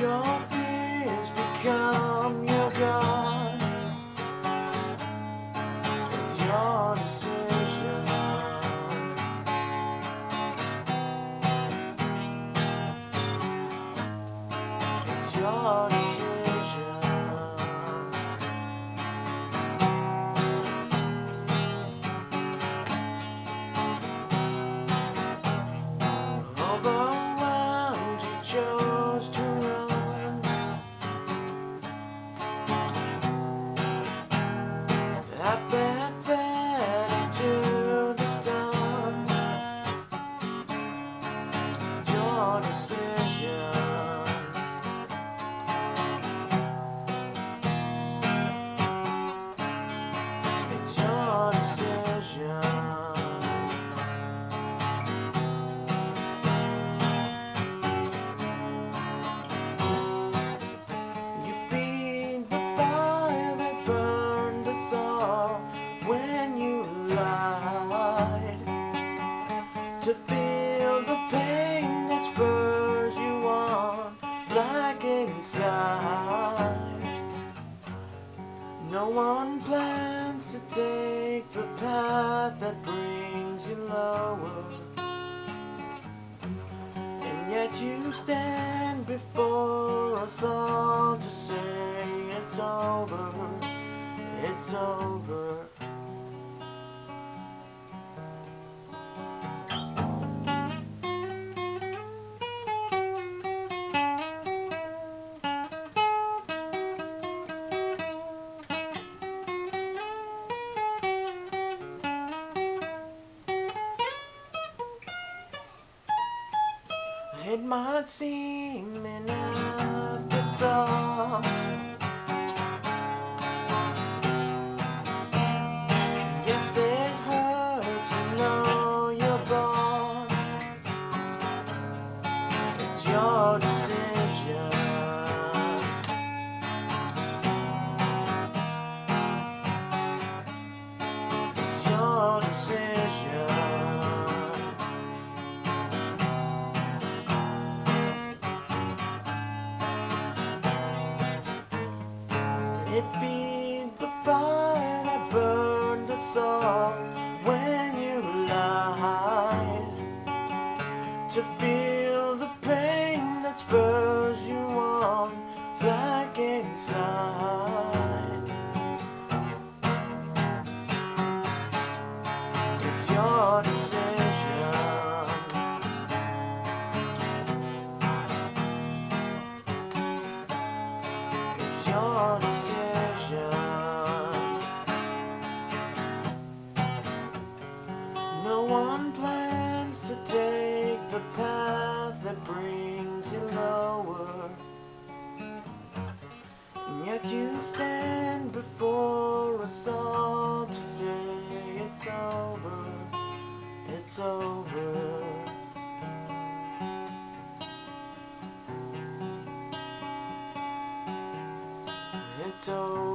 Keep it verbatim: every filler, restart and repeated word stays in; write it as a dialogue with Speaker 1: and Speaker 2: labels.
Speaker 1: Your fears become your God. It's your decision. It's your decision. Overwhelmed, you chose to run. I bet that into the storm. It's your decision. It's your decision. You feed the fire that burned us all when you lied, to feel the pain that spurs you on black inside. No one plans to take the path that brings you lower, and yet you stand before us all to say it's over, it's over. It might seem an afterthought, yes it hurts to know you're gone. It's your decision. It's your decision. It feeds the fire that burned us all when you lied, to feel the pain that spurs you on black inside. It's your decision. It's your decision. No one plans to take the path that brings you lower, and yet you stand before us all to say it's over, it's over. It's over.